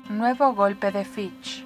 Nuevo golpe de Fitch.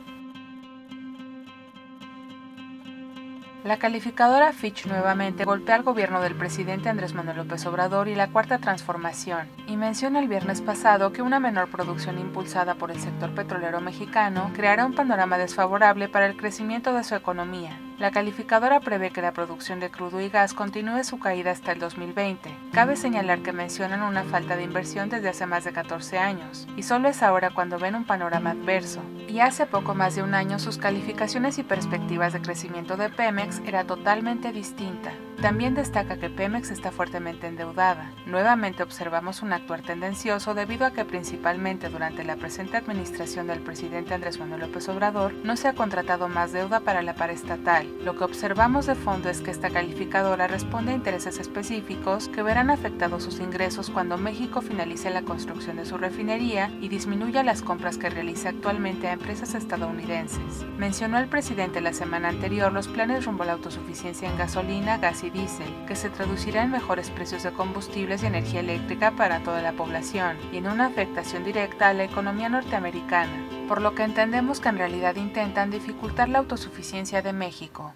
La calificadora Fitch nuevamente golpea al gobierno del presidente Andrés Manuel López Obrador y la Cuarta Transformación, y menciona el viernes pasado que una menor producción impulsada por el sector petrolero mexicano creará un panorama desfavorable para el crecimiento de su economía. La calificadora prevé que la producción de crudo y gas continúe su caída hasta el 2020. Cabe señalar que mencionan una falta de inversión desde hace más de 14 años, y solo es ahora cuando ven un panorama adverso. Y hace poco más de un año sus calificaciones y perspectivas de crecimiento de Pemex era totalmente distinta. También destaca que Pemex está fuertemente endeudada. Nuevamente observamos un actuar tendencioso debido a que principalmente durante la presente administración del presidente Andrés Manuel López Obrador no se ha contratado más deuda para la paraestatal. Lo que observamos de fondo es que esta calificadora responde a intereses específicos que verán afectados sus ingresos cuando México finalice la construcción de su refinería y disminuya las compras que realiza actualmente a empresas estadounidenses. Mencionó el presidente la semana anterior los planes rumbo a la autosuficiencia en gasolina, gas y diésel, que se traducirá en mejores precios de combustibles y energía eléctrica para toda la población y en una afectación directa a la economía norteamericana, por lo que entendemos que en realidad intentan dificultar la autosuficiencia de México.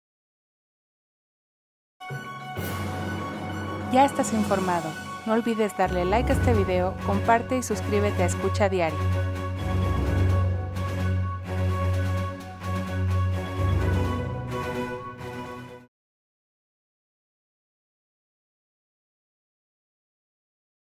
Ya estás informado. No olvides darle like a este video, comparte y suscríbete a Escucha Diario.